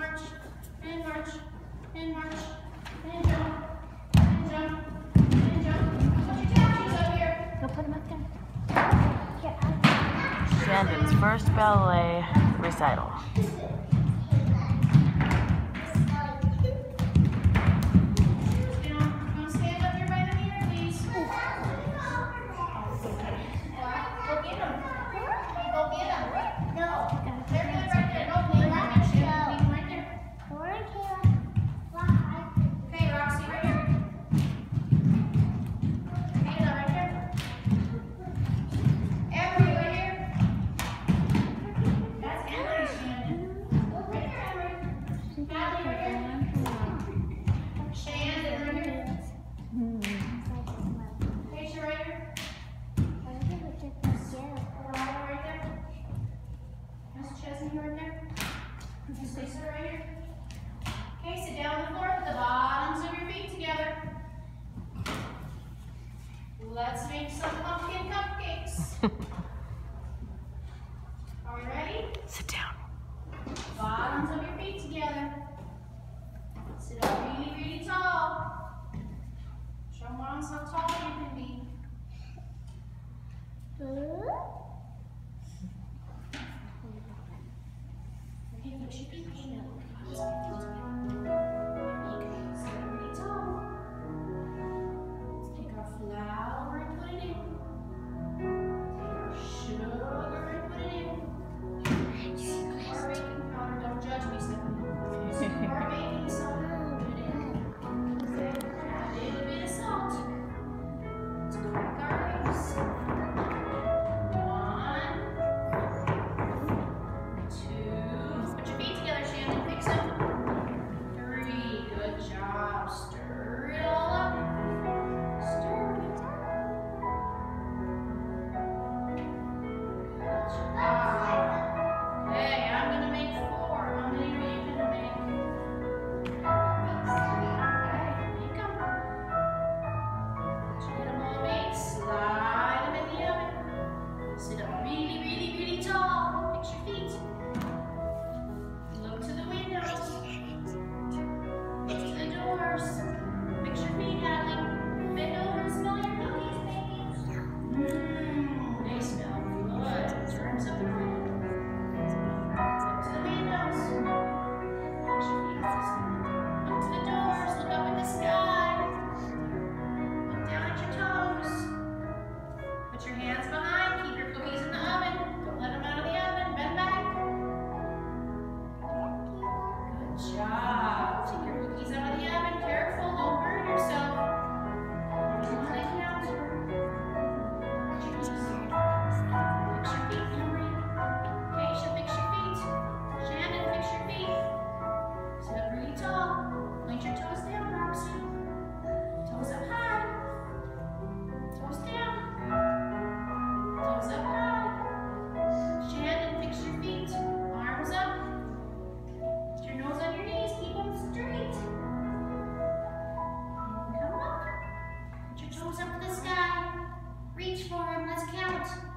march, and march, and march, and jump, and jump, and jump. Put your tap shoes up here. Go put them up there. Shanden's first ballet recital. Okay, sit down on the floor with the bottoms of your feet together. Let's make some pumpkin cupcakes. Are we ready? Sit down. Bottoms of your feet together. Sit up really, really tall. Show moms how tall you can be. Okay, push your feet. Up to the sky. Reach for him. Let's count.